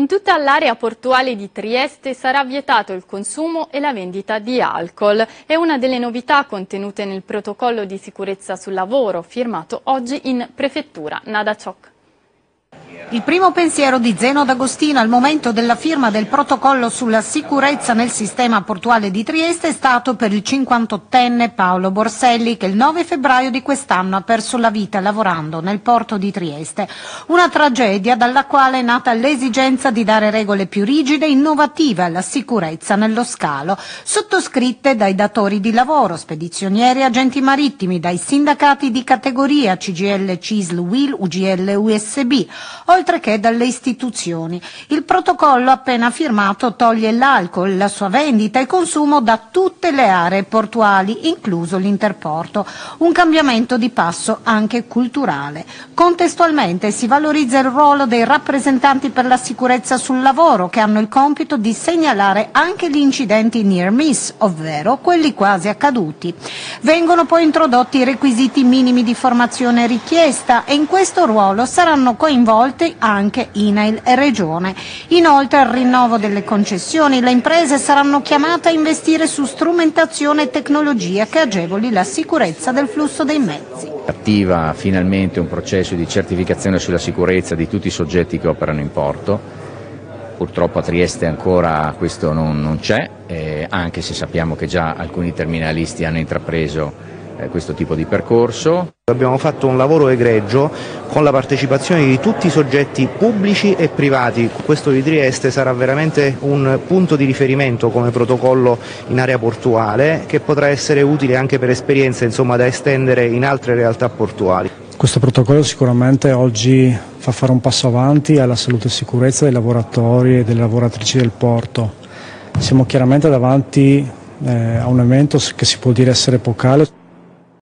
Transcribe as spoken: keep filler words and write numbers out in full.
In tutta l'area portuale di Trieste sarà vietato il consumo e la vendita di alcol. È una delle novità contenute nel protocollo di sicurezza sul lavoro firmato oggi in prefettura. Nada Ciocca. Il primo pensiero di Zeno D'Agostino al momento della firma del protocollo sulla sicurezza nel sistema portuale di Trieste è stato per il cinquantottenne Paolo Borselli, che il nove febbraio di quest'anno ha perso la vita lavorando nel porto di Trieste. Una tragedia dalla quale è nata l'esigenza di dare regole più rigide e innovative alla sicurezza nello scalo, sottoscritte dai datori di lavoro, spedizionieri e agenti marittimi, dai sindacati di categoria C G I L, C I S L, U I L, U G L, U S B, oltre che dalle istituzioni. Il protocollo appena firmato toglie l'alcol, la sua vendita e consumo da tutte le aree portuali, incluso l'interporto. Un cambiamento di passo anche culturale. Contestualmente si valorizza il ruolo dei rappresentanti per la sicurezza sul lavoro, che hanno il compito di segnalare anche gli incidenti near miss, ovvero quelli quasi accaduti. Vengono poi introdotti i requisiti minimi di formazione richiesta e in questo ruolo saranno coinvolti anche I N A I L e Regione. Inoltre, al rinnovo delle concessioni, le imprese saranno chiamate a investire su strumentazione e tecnologia che agevoli la sicurezza del flusso dei mezzi. Attiva finalmente un processo di certificazione sulla sicurezza di tutti i soggetti che operano in porto. Purtroppo a Trieste ancora questo non, non c'è, eh, anche se sappiamo che già alcuni terminalisti hanno intrapreso eh, questo tipo di percorso. Abbiamo fatto un lavoro egregio con la partecipazione di tutti i soggetti pubblici e privati. Questo di Trieste sarà veramente un punto di riferimento come protocollo in area portuale, che potrà essere utile anche per esperienze, insomma, da estendere in altre realtà portuali. Questo protocollo sicuramente oggi fa fare un passo avanti alla salute e sicurezza dei lavoratori e delle lavoratrici del porto. Siamo chiaramente davanti eh, a un evento che si può dire essere epocale.